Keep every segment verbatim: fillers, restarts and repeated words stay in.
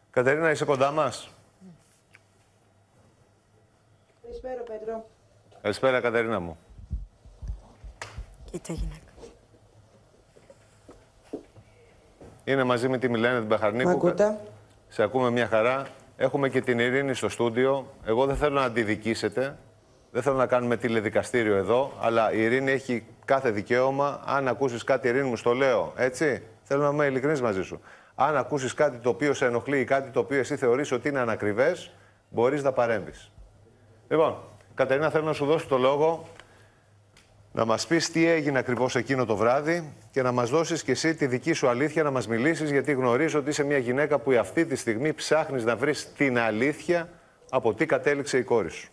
Κατερίνα, είσαι κοντά μας? Καλησπέρα, Πέτρο. Καλησπέρα, Κατερίνα μου. Κοίτα, γυναίκα. Είναι μαζί με τη Μιλένα την Μπαχαρνίκου. Μ' ακούτε? Σε ακούμε μια χαρά. Έχουμε και την Ειρήνη στο στούντιο. Εγώ δεν θέλω να αντιδικήσετε. Δεν θέλω να κάνουμε τηλεδικαστήριο εδώ. Αλλά η Ειρήνη έχει κάθε δικαίωμα. Αν ακούσεις κάτι, Ειρήνη μου, στο λέω. Έτσι. Θέλω να είμαι ειλικρινής μαζί σου. Αν ακούσεις κάτι το οποίο σε ενοχλεί ή κάτι το οποίο εσύ θεωρείς ότι είναι ανακριβές, μπορείς να παρέμβεις. Λοιπόν, Κατερίνα, θέλω να σου δώσω το λόγο να μας πεις τι έγινε ακριβώς εκείνο το βράδυ και να μας δώσεις και εσύ τη δική σου αλήθεια, να μας μιλήσεις, γιατί γνωρίζω ότι είσαι μια γυναίκα που αυτή τη στιγμή ψάχνεις να βρεις την αλήθεια από τι κατέληξε η κόρη σου.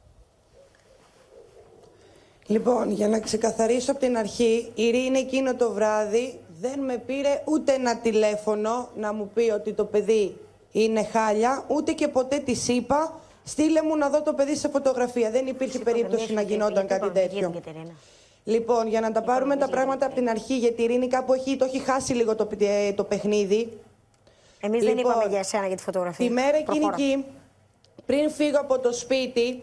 Λοιπόν, για να ξεκαθαρίσω από την αρχή, η Ειρήνη εκείνο το βράδυ δεν με πήρε ούτε ένα τηλέφωνο να μου πει ότι το παιδί είναι χάλια, ούτε και ποτέ της είπα στείλε μου να δω το παιδί σε φωτογραφία. Δεν υπήρχε περίπτωση να γινόταν κάτι τέτοιο. Λοιπόν, για να τα πάρουμε τα πράγματα από την αρχή, γιατί η Ειρήνη κάπου έχει, το έχει χάσει λίγο το, το παιχνίδι. Εμείς λοιπόν, δεν είπαμε για εσένα για τη φωτογραφία. Τη μέρα εκείνη εκεί, πριν φύγω από το σπίτι,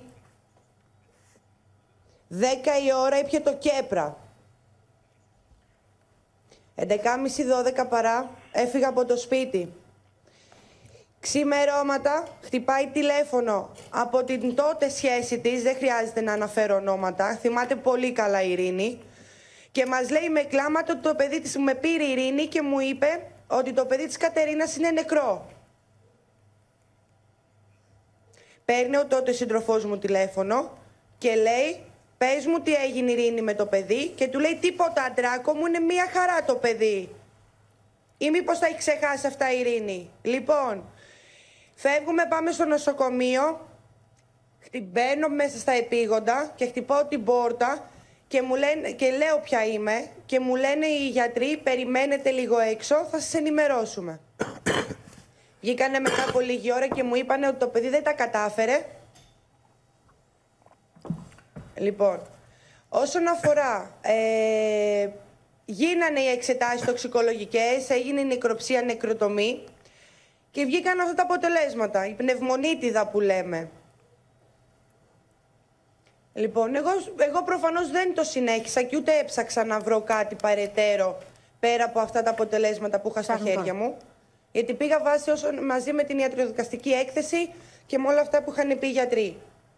δέκα η ώρα ήπια το Κέπρα. έντεκα και μισή δώδεκα παρά έφυγα από το σπίτι. Ξημερώματα χτυπάει τηλέφωνο από την τότε σχέση της, δεν χρειάζεται να αναφέρω ονόματα, θυμάται πολύ καλά η Ειρήνη, και μας λέει με κλάματα ότι το παιδί της, με πήρε η Ειρήνη και μου είπε ότι το παιδί της Κατερίνας είναι νεκρό. Παίρνει ο τότε σύντροφός μου τηλέφωνο και λέει, πες μου τι έγινε η Ειρήνη με το παιδί, και του λέει τίποτα, Αντράκο μου, είναι μία χαρά το παιδί. Ή μήπως θα έχει ξεχάσει αυτά η Ειρήνη. Λοιπόν, φεύγουμε, πάμε στο νοσοκομείο, μπαίνω μέσα στα επίγοντα και χτυπάω την πόρτα και, μου λένε, και λέω ποια είμαι και μου λένε οι γιατροί, περιμένετε λίγο έξω, θα σας ενημερώσουμε. Βγήκανε μετά από λίγη ώρα και μου είπανε ότι το παιδί δεν τα κατάφερε. Λοιπόν, όσον αφορά, ε, γίνανε οι εξετάσεις τοξικολογικές, έγινε η νεκροψία, νεκροτομή και βγήκαν αυτά τα αποτελέσματα, η πνευμονίτιδα που λέμε. Λοιπόν, εγώ, εγώ προφανώς δεν το συνέχισα και ούτε έψαξα να βρω κάτι παρετέρω πέρα από αυτά τα αποτελέσματα που είχα στα χέρια μου. Γιατί πήγα βάσει όσο, μαζί με την ιατροδικαστική έκθεση και με όλα αυτά που είχαν πει οι γιατροί.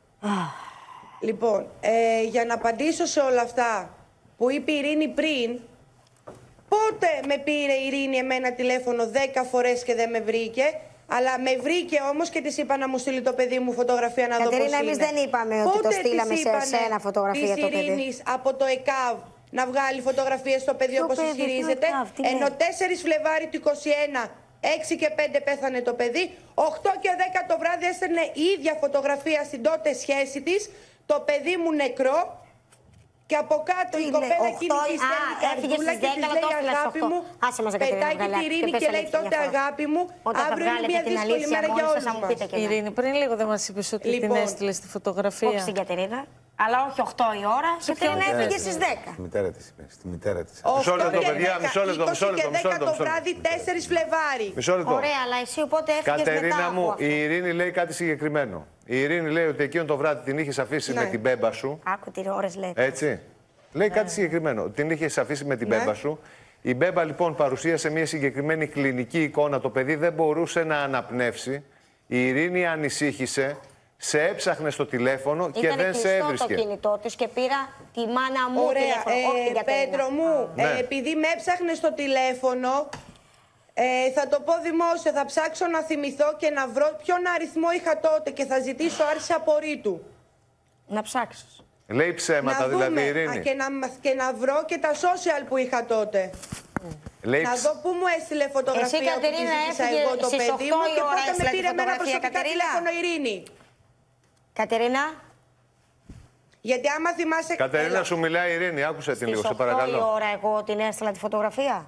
Λοιπόν, ε, για να απαντήσω σε όλα αυτά που είπε η Ειρήνη πριν, πότε με πήρε η Ειρήνη εμένα τηλέφωνο δέκα φορές και δεν με βρήκε, αλλά με βρήκε όμως και της είπα να μου στείλει το παιδί μου φωτογραφία να Κατερίνα, δω πώς είναι. εμείς δεν είπαμε ότι πότε το στείλαμε σε εσένα φωτογραφία της το παιδί. Ειρήνης από το ΕΚΑΒ να βγάλει φωτογραφίες στο παιδί όπως ισχυρίζεται, ενώ τέσσερις Φλεβάρι του είκοσι ένα, έξι και πέντε πέθανε το παιδί, οκτώ και δέκα το βράδυ έστελνε η ίδια φωτογραφία στην τότε σχέση της, το παιδί μου νεκρό, και από κάτω η κοπέλα εκείνη της στέλνει καρδούλα και της λέει αγάπη μου, πετάει και τη Ειρήνη και λέει τότε αγάπη μου, αύριο είναι μια δύσκολη μέρα για όλους μας. Ειρήνη, πριν λίγο δεν μας είπες ότι την έστειλες τη φωτογραφία. Όχι στην Κατερίνα, αλλά όχι οκτώ η ώρα, η Κατερίνα έφυγε στις δέκα. Στη μητέρα της είπε, στη μητέρα της. Μισό λεπτό, παιδιά, μισό λεπτό, μισό λεπτό. είκοσι και δέκα το βράδυ, τέσσερις Φλεβάρι. Μισό λεπτό. Ωραία, αλλά εσύ οπότε έφυγες μετά. Κατερίνα μου, η Ειρήνη λέει κάτι συγκεκριμένο. Η Ειρήνη λέει ότι εκείνο το βράδυ την είχες αφήσει με την μπέμπα σου. Άκου τι ώρες λέτε. Έτσι. Λέει κάτι συγκεκριμένο. Την είχες αφήσει με την Ναι. μπέμπα σου. Η μπέμπα λοιπόν παρουσίασε μια συγκεκριμένη κλινική εικόνα. Το παιδί δεν μπορούσε να αναπνεύσει. Η Ειρήνη ανησύχησε. Σε έψαχνε στο τηλέφωνο και Ήτανε δεν σε έβρισκε. κλειστό το κινητό της και πήρα τη μάνα μου Ωραία, τηλέφωνο, όχι ε, την Κατερίνα. Πέτρο μου, Ναι. ε, επειδή με έψαχνε στο τηλέφωνο, ε, θα το πω δημόσια, θα ψάξω να θυμηθώ και να βρω ποιον αριθμό είχα τότε και θα ζητήσω άρση απορρίτου. Να ψάξεις. Λέει ψέματα να δηλαδή δούμε, η Ειρήνη. α, και, να, και να βρω και τα social που είχα τότε. Λέει Να ψ... δω πού μου έστειλε φωτογραφία Εσύ, που Κατερίνα, της ζήτησα έφυγε εγώ το στις παιδί οκτώ μου η και ώρα πότε με έστειλε πήρε εμένα φωτογραφία, προσωπικά Κατερίνα. τηλέφωνο η Ειρήνη. Κατερίνα. Γιατί άμα θυμάσαι... Κατερίνα, Έλα. σου μιλάει η Ειρήνη, άκουσε την λίγο, σε Στις οκτώ η παρακαλώ. ώρα εγώ την έστειλα τη φωτογραφία.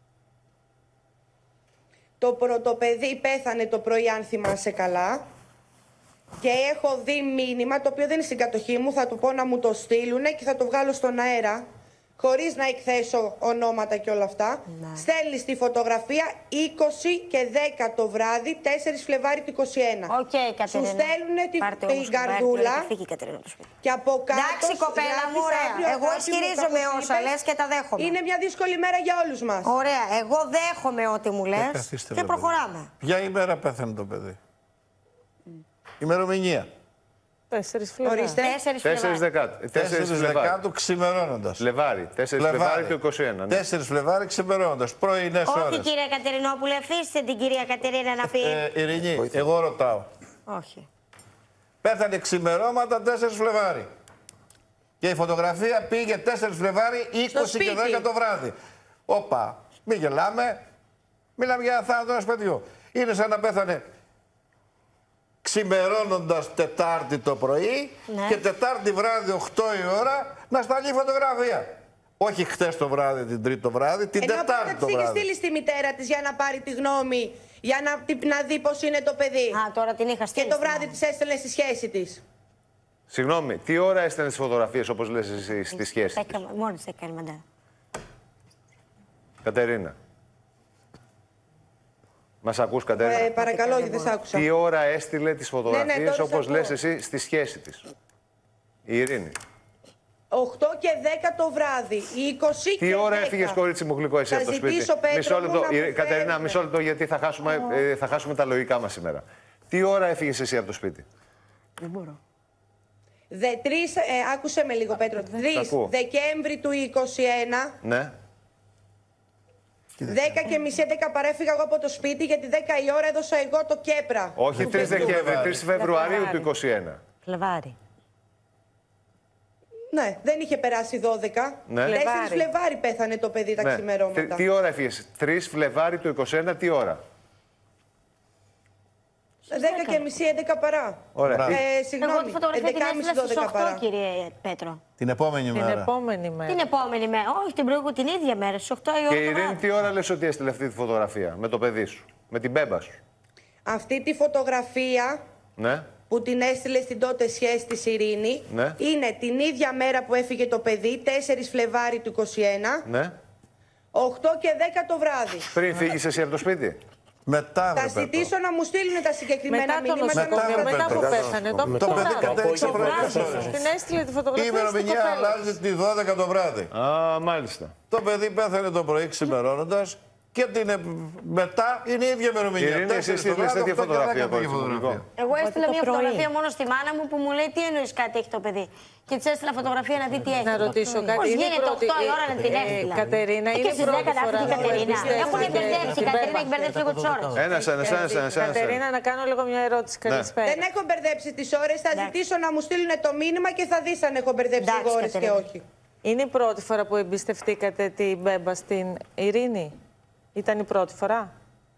Το πρωτοπαιδί πέθανε το πρωί, αν θυμάσαι καλά. Και έχω δει μήνυμα, το οποίο δεν είναι στην κατοχή μου, θα του πω να μου το στείλουνε και θα το βγάλω στον αέρα. χωρίς να εκθέσω ονόματα και όλα αυτά. Ναι. Στέλνεις τη φωτογραφία είκοσι και δέκα το βράδυ, τέσσερις Φλεβάρι του είκοσι ένα. Οκ, okay, Κατερίνα. Σου στέλνουν την καρδούλα και από κάτω... Εντάξει, κοπέλα μου, ωραία. Εγώ ισχυρίζομαι όσα λες και τα δέχομαι. Είναι μια δύσκολη μέρα για όλους μας. Ωραία, εγώ δέχομαι ό,τι μου λες και, και προχωράμε. Ποια ημέρα πέθανε το παιδί? Mm. Ημερομηνία. τέσσερις Φλεβάρι. τέσσερις Δεκάτου ξημερώνοντας. Φλεβάρι. τέσσερις Φλεβάρι του είκοσι ένα. Ναι. τέσσερις Φλεβάρι ξημερώνοντας. Πρωινές ώρες. Όχι, κυρία Κατερινόπουλε, αφήστε την κυρία Κατερίνα να πει. Ε, Ειρηνή, εγώ ρωτάω. Όχι. Πέθανε ξημερώματα τέσσερις Φλεβάρι. Και η φωτογραφία πήγε τέσσερις Φλεβάρι, είκοσι και δέκα το βράδυ. Όπα, μην γελάμε. Μιλάμε για θάνατο ενός παιδιού. Είναι σαν να πέθανε ξημερώνοντας Τετάρτη το πρωί, ναι, και Τετάρτη βράδυ οκτώ η ώρα να σταλεί φωτογραφία. Όχι χτες το βράδυ, την Τρίτη το βράδυ, την Ενώ Τετάρτη το βράδυ. Ενώ είχε στείλει στη μητέρα της για να πάρει τη γνώμη, για να, να δει πώς είναι το παιδί. Α, τώρα την είχα στείλει. Και το βράδυ της έστελνε στη σχέση της. Συγγνώμη, τι ώρα έστελνε τις φωτογραφίες, όπως λες εσύ, στη σχέση της? Μόλις έκανε μαντά. Κατερίνα. Μας ακούς, Κατερίνα? Ε, παρακαλώ, γιατί δεν σ' άκουσα. Τι ώρα έστειλε τις φωτογραφίες, ναι, ναι, όπως λες εσύ, στη σχέση της? Η Ειρήνη. οκτώ και δέκα το βράδυ, είκοσι Τι και ώρα δέκα. έφυγες, κορίτσι μου γλυκό, εσύ από το σπίτι? Μισό λεπτό, Κατερίνα, μισό λεπτό, γιατί θα χάσουμε, oh. ε, θα χάσουμε τα λογικά μας σήμερα. Τι ώρα έφυγες εσύ από το σπίτι? Δεν μπορώ. Δε, τρεις, ε, άκουσε με λίγο, Πέτρο. τρεις Δεκέμβρη του είκοσι ένα. Ναι. δέκα και μισή, έντεκα παρέφυγα εγώ από το σπίτι, γιατί δέκα η ώρα έδωσα εγώ το κέπρα. Όχι, τρεις Δεκέμβρη, τρεις Φεβρουαρίου του είκοσι ένα. Φλεβάρι. Ναι, δεν είχε περάσει δώδεκα. Ναι. τέσσερις Φλεβάρι πέθανε το παιδί τα ναι. ξημερώματα. Τι, τι ώρα έφυγες? τρεις Φλεβάρι του είκοσι ένα, τι ώρα? δέκα και μισή, έντεκα παρά. Ωραία. Ε, συγγνώμη, εγώ τη φωτογραφία την έστειλα στις οκτώ, κύριε Πέτρο. Την επόμενη την μέρα. Επόμενη μέρα. Την επόμενη μέρα. Όχι, την προηγούμενη, την ίδια μέρα, στις οκτώ η ώρα. Και η Ειρήνη, τι ώρα λες ότι έστειλε αυτή τη φωτογραφία με το παιδί σου, με την μπέμπα σου? Αυτή τη φωτογραφία, ναι, που την έστειλε στην τότε σχέση της Ειρήνη, ναι, είναι την ίδια μέρα που έφυγε το παιδί, τέσσερις Φλεβάρι του είκοσι ένα, ναι, οκτώ και δέκα το βράδυ. Πριν φύγεις εσύ από το σπίτι? Μετά, θα ζητήσω να μου στείλουν τα συγκεκριμένα μετά μηνύματα. Το μετά, μετά που πέθανε. Το, το, το παιδί κατέληξε πρωινές ώρες. Την έστειλε τη φωτογραφία. Η ημερομηνία αλλάζει τη δώδεκα το βράδυ. Α, μάλιστα. Το παιδί πέθανε το πρωί ξημερώνοντας και την μετά είναι η ίδια ημερομηνία. Ειρήνη, εσύ έστειλες τέτοια φωτογραφία? Εγώ έστειλα μια φωτογραφία μόνο στη μάνα μου που μου λέει τι εννοείς κάτι έχει το παιδί. Και της έστειλα φωτογραφία να δει τι έχει. Να ρωτήσω κάτι. Πώς γίνεται οκτώ η ώρα να την έστειλα? Κατερίνα, είναι η πρώτη φορά που Κατερίνα. Έχουν μπερδέψει. Η Κατερίνα έχει μπερδέψει λίγο τις ώρες. Ένας, ένας, ένας, ένας. Κατερίνα, να κάνω λίγο μια ερώτηση. Καλησπέρα. Δεν έχω μπερδέψει τις ώρες. Θα ζητήσω να μου στείλουν το μήνυμα και θα δεις αν έχω μπερδέψει τις ώρες και όχι. Είναι η πρώτη φορά που εμπιστευτήκατε την μπέμπα στην Ειρήνη? Ήταν η πρώτη φορά?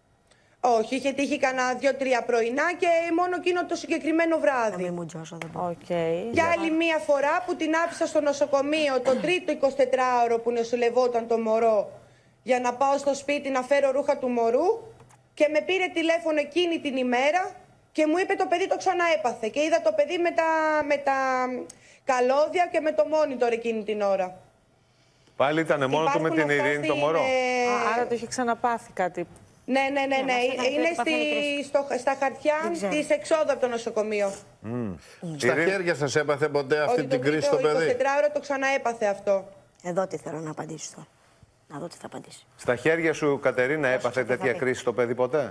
Όχι, είχε τύχει κανένα δύο-τρία πρωινά και μόνο εκείνο το συγκεκριμένο βράδυ. Okay. Και άλλη μία φορά που την άφησα στο νοσοκομείο το τρίτο εικοσιτετράωρο που νοσηλευόταν το μωρό για να πάω στο σπίτι να φέρω ρούχα του μωρού και με πήρε τηλέφωνο εκείνη την ημέρα και μου είπε το παιδί το ξαναέπαθε και είδα το παιδί με τα, με τα καλώδια και με το monitor εκείνη την ώρα. Πάλι ήταν μόνο του με την Ειρήνη το μωρό? Α, άρα το είχε ξαναπάθει κάτι. Ναι, ναι, ναι, ναι. Είναι στη, στο, στα χαρτιά της εξόδου από το νοσοκομείο. Mm. Mm. Στα Ειρήνη... χέρια σας έπαθε ποτέ αυτή την κρίση στο παιδί? Το εικοσιτετράωρο το ξαναέπαθε αυτό. Εδώ τι θέλω να απαντήσω τώρα. Να δω τι θα απαντήσει. Στα χέρια σου, Κατερίνα, έπαθε τέτοια κρίση το παιδί ποτέ?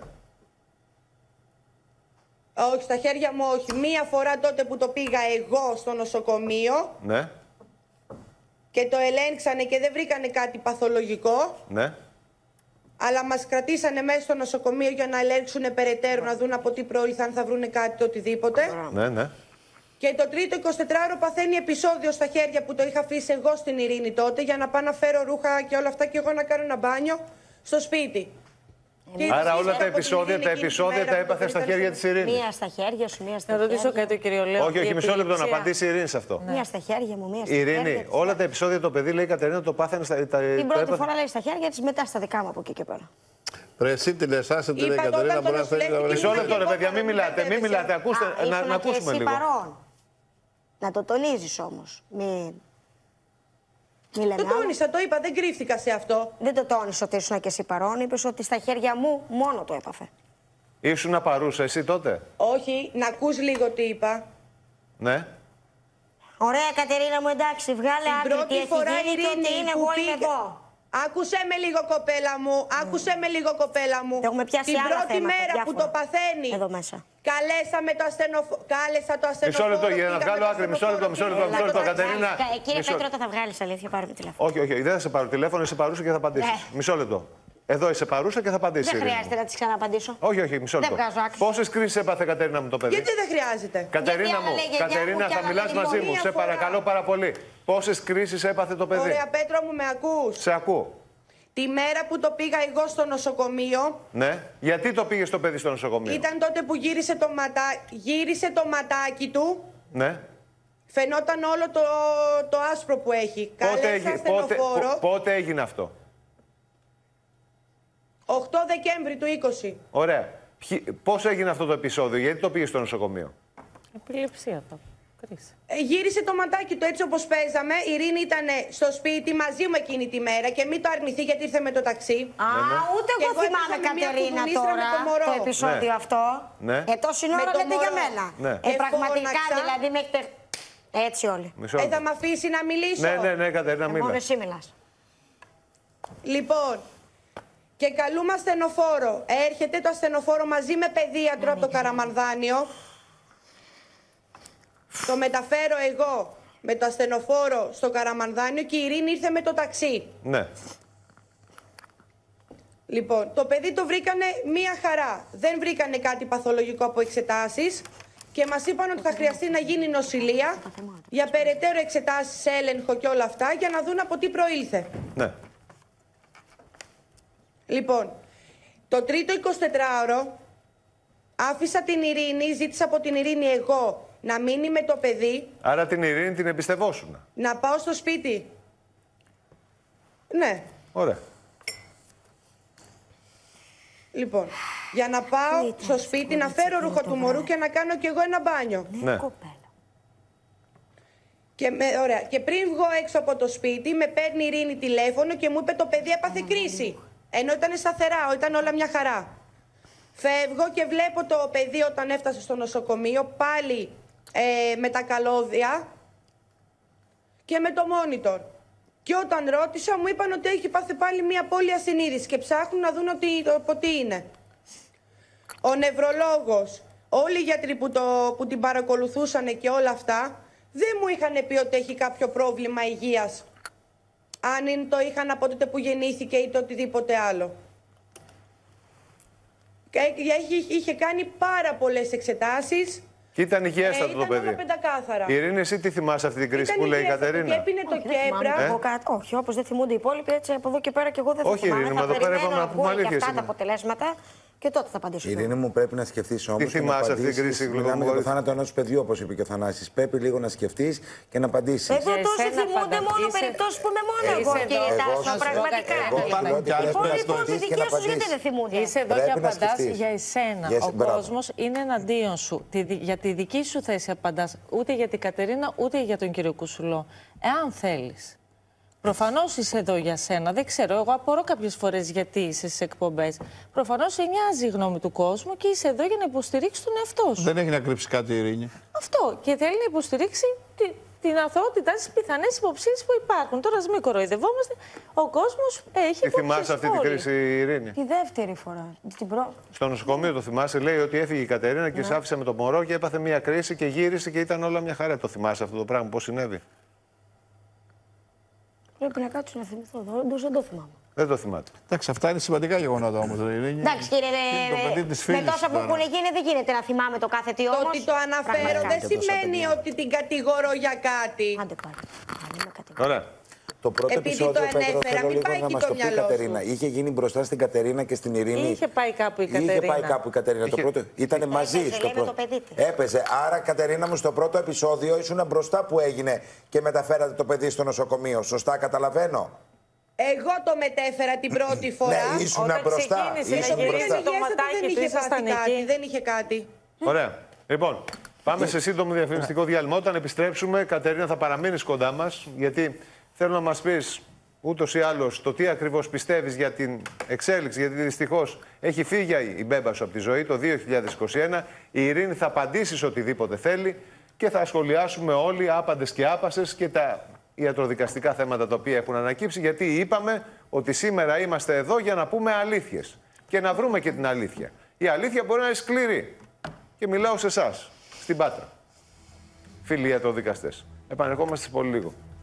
Όχι, στα χέρια μου όχι. Μία φορά τότε που το πήγα εγώ στο νοσοκομείο. Ναι. Και το ελέγξανε και δεν βρήκανε κάτι παθολογικό. Ναι. Αλλά μας κρατήσανε μέσα στο νοσοκομείο για να ελέγξουν περαιτέρω, να δουν από τι προήλθαν, αν θα βρουν κάτι, το οτιδήποτε. Ναι, ναι. Και το τρίτο εικοσιτετράωρο παθαίνει επεισόδιο στα χέρια που το είχα αφήσει εγώ στην Ειρήνη τότε για να πάω να φέρω ρούχα και όλα αυτά και εγώ να κάνω ένα μπάνιο στο σπίτι. Άρα όλα τα επεισόδια, τα επεισόδια τα έπαθε στα χέρια της Ειρήνης. Μία στα χέρια σου, μία στα χέρια. Να ρωτήσω κάτι, κύριο Λέο. Όχι, όχι, μισό λεπτό να απαντήσει η Ειρήνη σε αυτό. Μία στα χέρια μου, μία στα Ειρήνη, χέρια της. όλα τα επεισόδια το παιδί λέει η Κατερίνα το πάθανε στα. Την πρώτη φορά λέει στα χέρια της, μετά στα δικά μου από εκεί και πέρα. Ρε εσύ τη λες, άσε τη λέει η Κατερίνα, μπορεί να θέλει να βρει. Μισό λεπτό ρε παιδιά, μην μιλάτε, μην μιλάτε, ακούστε, να ακούσουμε λίγο. Να το τονίζεις όμως. Μην... Μη λέμε Το άλλο. τόνισα, το είπα, δεν κρύφτηκα σε αυτό. Δεν το τόνισε ότι ήσουν και εσύ παρόν. Είπε ότι στα χέρια μου μόνο το έπαθε. Ήσουν παρούσα εσύ τότε. Όχι, να ακούς λίγο τι είπα. Ναι. Ωραία, Κατερίνα μου, εντάξει, βγάλε Την άκρη τι πρώτη έχει φορά, γίνει και ότι Ειρήνη, είναι που εγώ πήγα- είμαι εγώ. Άκουσέ με λίγο, κοπέλα μου. Άκουσέ με λίγο, κοπέλα μου. Έχουμε πιάσει Την άλλα πρώτη θέματα, μέρα που διάφορα. το παθαίνει. Εδώ μέσα. Καλέσαμε το ασθενοφόρο. Κάλεσα το ασθενοφόρο. Μισό λεπτό, για να πήγαμε βγάλω το άκρη. Μισό λεπτό, μισό λεπτό, μισό λεπτό, Κατερίνα. Ε, Κύριε Μισό- Πέτρο, θα βγάλει αλήθεια, πάρουμε τηλέφωνο. Όχι, όχι, όχι, δεν θα σε πάρω τηλέφωνο, είσαι παρούσα και θα απαντήσει. Ναι. Μισό λεπτό. Εδώ είσαι παρούσα και θα απαντήσει. Δεν χρειάζεται να τη ξαναπαντήσω. Όχι, όχι, μισό Δεν λεπτό. βγάζω άκρη. Πόσε κρίσει έπαθε, Κατερίνα μου, το παιδί. Γιατί δεν χρειάζεται. Κατερίνα Γιατί μου, άλλα λέγε, Κατερίνα, για μου, θα κι μιλά άλλα μαζί λέγε, μου. μία Σε φορά. παρακαλώ πάρα πολύ. Πόσε κρίσει έπαθε το παιδί. Ωραία, Πέτρο μου, με ακούς. Σε ακούω. Τη μέρα που το πήγα εγώ στο νοσοκομείο, Ναι. Γιατί το πήγε το παιδί στο νοσοκομείο. ήταν τότε που γύρισε το, ματά... γύρισε το ματάκι του. Ναι. Φαινόταν όλο το, το άσπρο που έχει. Πότε, Κάλεσα έγι- πότε, ασθενοφόρο. πο- πότε έγινε αυτό. οκτώ Δεκέμβρη του είκοσι. Ωραία. Πώ έγινε αυτό το επεισόδιο, γιατί το πήγε στο νοσοκομείο. Επιληψία θα κρίση. Ε, γύρισε το ματάκι του έτσι όπως παίζαμε. Η Ειρήνη ήταν στο σπίτι μαζί μου εκείνη τη μέρα και μην το αρνηθεί γιατί ήρθε με το ταξί. Α, ούτε Και εγώ εγώ θυμάμαι, έπαιζα με μία Κατερίνα, κουβουνίστρα με τώρα το μωρό. το επεισόδιο Ναι. αυτό. Ναι. Ε, τόση ώρα Με το λέτε για μωρό. μένα. Ναι. Ε, Ε, πραγματικά φώναξα. δηλαδή με έχετε. Έτσι όλοι. Μισό Ε, θα λεπτό. με αφήσει να μιλήσω. Ναι, ναι, ναι, Κατερίνα, Μόνο μίλα. εσύ μιλάς. Λοιπόν, και καλούμε ασθενοφόρο. Έρχεται το ασθενοφόρο μαζί με παιδίατρο από το Καραμανδάνιο. Το μεταφέρω εγώ με το ασθενοφόρο στο Καραμανδάνιο και η Ειρήνη ήρθε με το ταξί. Ναι. Λοιπόν, το παιδί το βρήκανε μία χαρά. Δεν βρήκανε κάτι παθολογικό από εξετάσεις και μας είπαν ότι θα χρειαστεί να γίνει νοσηλεία για περαιτέρω εξετάσεις, έλεγχο και όλα αυτά για να δουν από τι προήλθε. Ναι. Λοιπόν, το τρίτο εικοσιτετράωρο άφησα την Ειρήνη, ζήτησα από την Ειρήνη εγώ να μείνει με το παιδί, Άρα την Ειρήνη την εμπιστευόσουν. να πάω στο σπίτι. Ναι. Ωραία. Λοιπόν, για να πάω στο σπίτι, να φέρω ρούχο του μωρού και να κάνω κι εγώ ένα μπάνιο. Ναι. Κοπέλα. Και, με, ωραία. Και πριν βγω έξω από το σπίτι, με παίρνει η Ειρήνη τηλέφωνο και μου είπε το παιδί έπαθε κρίση. Ενώ ήταν σταθερά, ήταν όλα μια χαρά. Φεύγω και βλέπω το παιδί όταν έφτασε στο νοσοκομείο, πάλι ε, με τα καλώδια και με το μόνιτορ. Και όταν ρώτησα, μου είπαν ότι έχει πάθει πάλι μια απώλεια συνείδηση και ψάχνουν να δουν ότι, από τι είναι. Ο νευρολόγος, όλοι οι γιατροί που, το, που την παρακολουθούσαν και όλα αυτά, δεν μου είχαν πει ότι έχει κάποιο πρόβλημα υγείας. Αν είναι, το είχαν από τότε που γεννήθηκε ή το οτιδήποτε άλλο. Και είχε, είχε κάνει πάρα πολλές εξετάσεις. Και ήταν Ε, υγιέστατο το ήταν παιδί. όλα πεντακάθαρα. Ειρήνη, εσύ τι θυμάσαι αυτή την κρίση Ήταν που λέει η υγιέστατο Κατερίνα. Και έπινε το Όχι, δεν θυμάμαι κέπρα. κι εγώ κάτι. Όχι, όπως δεν θυμούνται οι υπόλοιποι, έτσι από εδώ και πέρα και εγώ δεν θα Όχι, θυμάμαι. Ειρήνη, Θα μα εδώ πέρα περιμένω είπαμε να να πούμε βγουν και αλήθεια αυτά τα σήμερα. αποτελέσματα και τότε θα απαντήσω. Ειρήνη μου, πρέπει να σκεφτεί όμω. θυμάσαι αυτή την κρίση, Μιλάμε για το Γλυκομόρη? θάνατο ενό παιδιού, όπω είπε και ο Θανάσης. Πρέπει λίγο να σκεφτεί και να απαντήσει. Εδώ Για τόσοι εσένα θυμούνται πάντα. μόνο Είσαι- περιπτώσεις που είμαι μόνο Είσαι εγώ, εδώ. κύριε Εγώ Τάσο, σας πω πραγματικά. κάτι. Εγώ Υπάρχουν είπα ότι και άλλες πρέπει να Λοιπόν, λοιπόν, οι σκεφτείς και δικοί να σου γιατί απαντήσεις. δεν θυμούνται. Είσαι εδώ Πρέπει και να απαντάς σκεφτείς. για εσένα. Για εσ- Ο μπράβο. κόσμος είναι εναντίον σου. Τη δι- για τη δική σου θέση απαντάς. Ούτε για την Κατερίνα, ούτε για τον κύριο Κουσουλό. Εάν θέλεις. Προφανώς είσαι εδώ για σένα. Δεν ξέρω. Εγώ απορώ κάποιες φορές γιατί είσαι στις εκπομπές. Προφανώς σε νοιάζει η γνώμη του κόσμου και είσαι εδώ για να υποστηρίξεις τον εαυτό σου. Δεν έχει να κρύψει κάτι η Ειρήνη. Αυτό. Και θέλει να υποστηρίξει τη- την αθωότητά στις πιθανές υποψίες που υπάρχουν. Τώρα, ας μην κοροϊδευόμαστε. Ο κόσμος έχει Τι υποψίες. θυμάσαι αυτή την όλοι. κρίση, Ειρήνη. Τη δεύτερη φορά. Την πρώτη. Στο νοσοκομείο το θυμάσαι, λέει ότι έφυγε η Κατερίνα και σε άφησε με το μωρό και έπαθε μια κρίση και γύρισε και ήταν όλα μια χαρά. Το θυμάσαι αυτό το πράγμα, πώς συνέβη. Πρέπει να κάτσω να θυμηθώ. Όντως δεν το θυμάμαι. Δεν το θυμάται. Εντάξει, αυτά είναι σημαντικά γεγονότα όμω, Ειρήνη. Εντάξει, κύριε, Είναι το παιδί της με φίλης τόσα που τώρα. έχουν γίνει δεν γίνεται να θυμάμαι το κάθε τι Το όμως. ότι το αναφέρω Πραγματικά. δεν Και τόσα σημαίνει παιδιά. ότι την κατηγορώ για κάτι. Άντε πάλι. Αν είμαι κατηγορία. Ωραία. Το πρώτο Επειδή επεισόδιο, το Πέτρο, ανέφερα, θέλω μην λίγο πάει να εκεί μας το το πει η μυαλό σου. Κατερίνα. Είχε γίνει μπροστά στην Κατερίνα και στην Ειρήνη. Είχε πάει κάπου η Είχε Κατερίνα. πάει κάπου η Κατερίνα. Είχε- Το πρώτο... Ήταν μαζί Έπαιζε, στο λέει, με πρώτο. το παιδί της. Έπαιζε. Άρα, Κατερίνα μου, στο πρώτο επεισόδιο ήσουν μπροστά που έγινε και μεταφέρατε το παιδί στο νοσοκομείο. Σωστά καταλαβαίνω. Εγώ το μετέφερα την πρώτη φορά. Ναι, ήσουν Όταν μπροστά. ξεκίνησε να Ήσουν Ήταν γυρίσει μπροστά. το υγιέστατο, ματάκι δεν του, είχε ήσασταν πάθει κάτι. εκεί. Δεν είχε κάτι. Ωραία. Λοιπόν, πάμε σε σύντομο διαφημιστικό διάλειμμα. Όταν επιστρέψουμε, Κατερίνα, θα παραμείνεις κοντά μας, γιατί θέλω να μας πεις ούτως ή άλλως το τι ακριβώς πιστεύεις για την εξέλιξη, γιατί δυστυχώς έχει φύγει η μπέμπα σου από τη ζωή το δύο χιλιάδες είκοσι ένα. Η Ειρήνη θα απαντήσει σε οτιδήποτε θέλει και θα σχολιάσουμε όλοι άπαντες και άπασες και τα ιατροδικαστικά θέματα τα οποία έχουν ανακύψει, γιατί είπαμε ότι σήμερα είμαστε εδώ για να πούμε αλήθειες και να βρούμε και την αλήθεια. Η αλήθεια μπορεί να είναι σκληρή. Και μιλάω σε εσάς, στην Πάτρα. Φίλοι ιατροδικαστές. Επανερχόμαστε σε πολύ λίγο.